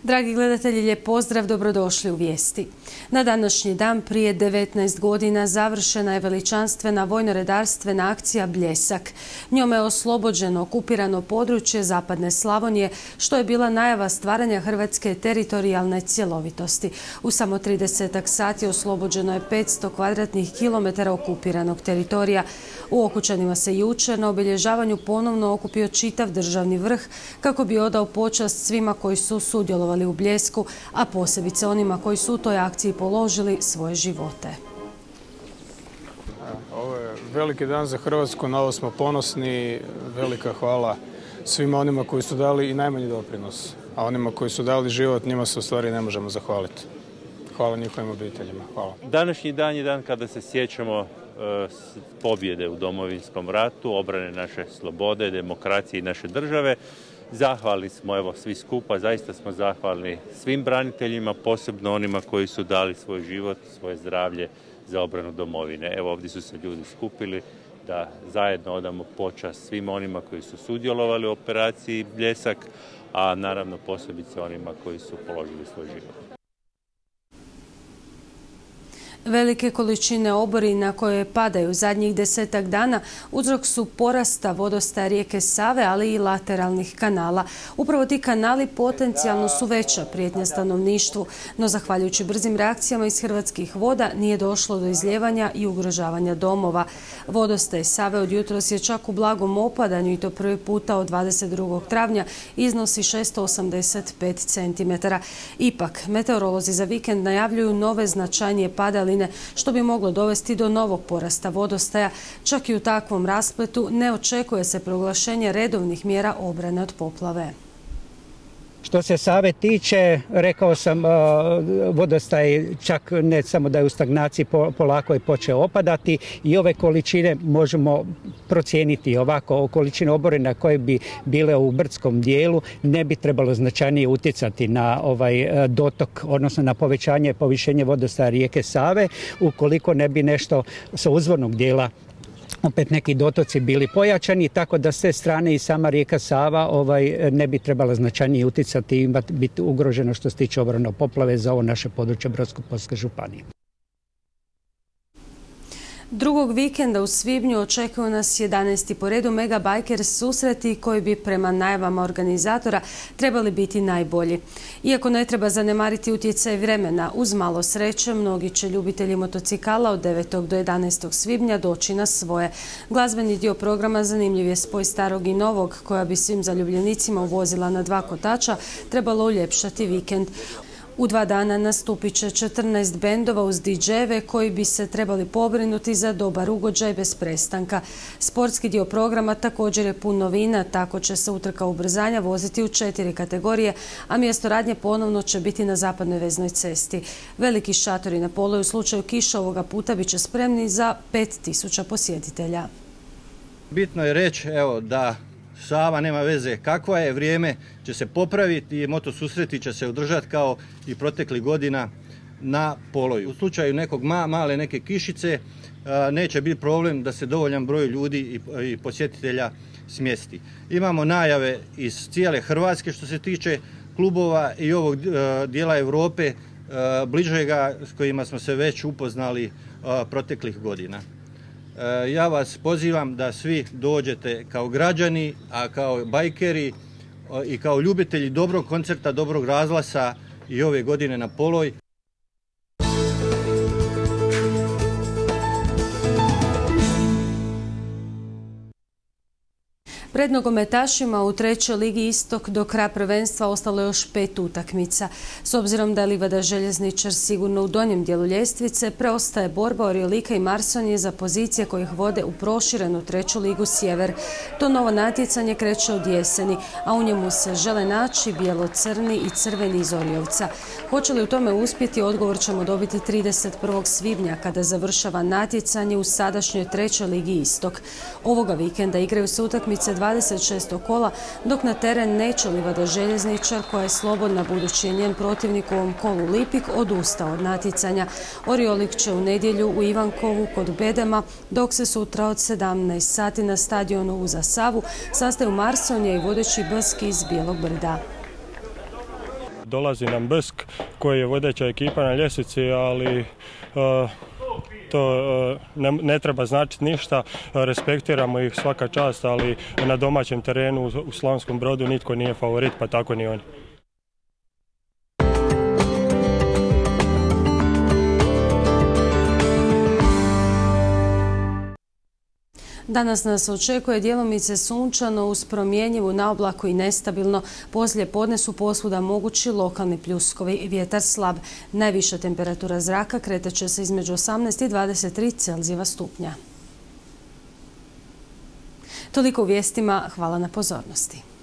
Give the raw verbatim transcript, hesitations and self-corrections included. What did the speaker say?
Dragi gledatelji, lijep pozdrav, dobrodošli u Vijesti. Na današnji dan prije devetnaest godina završena je veličanstvena vojno-redarstvena akcija Bljesak. Njome je oslobođeno okupirano područje zapadne Slavonije, što je bila najava stvaranja hrvatske teritorijalne cjelovitosti. U samo tridesetak sati oslobođeno je petsto kvadratnih kilometara okupiranog teritorija. U Okučanima se jučer na obilježavanju ponovno okupio čitav državni vrh kako bi odao počast svima koji su sudjelovali u Bljesku, a posebice onima koji su u toj akciji položili svoje živote. Ovo je veliki dan za Hrvatsku, na ovo smo ponosni. Velika hvala svima onima koji su dali i najmanji doprinos, a onima koji su dali život, njima se u stvari ne možemo zahvaliti. Hvala njihovim obiteljima. Hvala. Današnji dan je dan kada se sjećamo pobjede u Domovinskom ratu, obrane naše slobode, demokracije i naše države. Zahvalni smo, evo, svi skupa, zaista smo zahvalni svim braniteljima, posebno onima koji su dali svoj život, svoje zdravlje za obranu domovine. Evo, ovdje su se ljudi skupili da zajedno odamo počast svim onima koji su sudjelovali u operaciji Bljesak, a naravno posebice onima koji su položili svoj život. Velike količine oborina koje padaju zadnjih desetak dana uzrok su porasta vodostaja rijeke Save, ali i lateralnih kanala. Upravo ti kanali potencijalno su veća prijetnja stanovništvu, no zahvaljujući brzim reakcijama iz Hrvatskih voda nije došlo do izljevanja i ugrožavanja domova. Vodostaj Save od jutros je čak u blagom opadanju i to prvi puta od dvadeset drugog travnja iznosi šesto osamdeset pet centimetara. Ipak, meteorolozi za vikend najavljuju nove značajnije padaline, što bi moglo dovesti do novog porasta vodostaja. Čak i u takvom raspletu ne očekuje se proglašenje redovnih mjera obrane od poplave. Što se Save tiče, rekao sam, vodostaj čak ne samo da je u stagnaciji, polako je počeo opadati i ove količine možemo procijeniti ovako. Količine oborina koje bi bile u brdskom dijelu ne bi trebalo značajnije utjecati na ovaj dotok, odnosno na povećanje, povišenje vodostaja rijeke Save, ukoliko ne bi nešto sa uzvodnog dijela opet neki dotoci bili pojačani, tako da s te strane i sama rijeka Sava ovaj, ne bi trebala značajnije utjecati i biti ugroženo što se tiče obrane od poplave za ovo naše područje Brodsko-posavske županije. Drugog vikenda u svibnju očekuju nas jedanaesti po redu Mega Bikers susreti koji bi prema najavama organizatora trebali biti najbolji. Iako ne treba zanemariti utjecaj vremena, uz malo sreće mnogi će ljubitelji motocikala od devetog do jedanaestog svibnja doći na svoje. Glazbeni dio programa zanimljiv je spoj starog i novog koja bi svim zaljubljenicima uvozila na dva kotača trebalo uljepšati vikend. U dva dana nastupit će četrnaest bendova uz didžejeve koji bi se trebali pobrinuti za dobar ugođaj bez prestanka. Sportski dio programa također je pun novina, tako će se utrka ubrzanja voziti u četiri kategorije, a mjesto radnje ponovno će biti na zapadnoj veznoj cesti. Veliki šatori na poloju u slučaju kiša ovoga puta bit će spremni za pet tisuća posjetitelja. Bitno je reći evo, da Sava nema veze kakva je, vrijeme će se popraviti i moto susreti će se održati kao i proteklih godina na poloju. U slučaju nekog ma, male neke kišice a, neće biti problem da se dovoljan broj ljudi i, i posjetitelja smjesti. Imamo najave iz cijele Hrvatske što se tiče klubova i ovog a, dijela Europe a, bližega s kojima smo se već upoznali a, proteklih godina. Ja vas pozivam da svi dođete kao građani, a kao bajkeri i kao ljubitelji dobrog koncerta, dobrog razglasa i ove godine na Poloj. Pred nogometašima u trećoj ligi Istok do kraja prvenstva ostalo je još pet utakmica. S obzirom da je Livada Željezničar sigurno u donjem dijelu ljestvice, preostaje borba Orjolika i Marsonije za pozicije koje ih vode u proširenu treću ligu Sjever. To novo natjecanje kreće od jeseni, a u njemu se žele naći bijelo-crni i crveni iz Orjovca. Hoće li u tome uspjeti, odgovor ćemo dobiti trideset prvog svibnja kada završava natjecanje u sadašnjoj trećoj ligi Istok. Ovoga vikenda igraju se utakmice dvadeset šestog kola, dok na teren neće Livada Željezničar, koja je slobodna budući je njen protivnik u ovom kolu Lipik odustao od natjecanja. Oriolik će u nedjelju u Ivankovu kod Bedema, dok se sutra od sedamnaest sati na stadionu uza Savu sastaju Marsonija i vodeći Brski iz Bijelog Brda. Dolazi nam Brsk koji je vodeća ekipa na ljestvici, ali uh, to uh, ne, ne treba značiti ništa. Respektiramo ih svaka čast, ali na domaćem terenu u Slavonskom Brodu nitko nije favorit, pa tako ni oni. Danas nas očekuje djelomice sunčano uz promjenjivu na oblaku i nestabilno. Poslije podne su posvuda mogući lokalni pljuskovi, vjetar slab. Najviša temperatura zraka kreće se između osamnaest i dvadeset tri Celzijeva stupnja. Toliko u vijestima, hvala na pozornosti.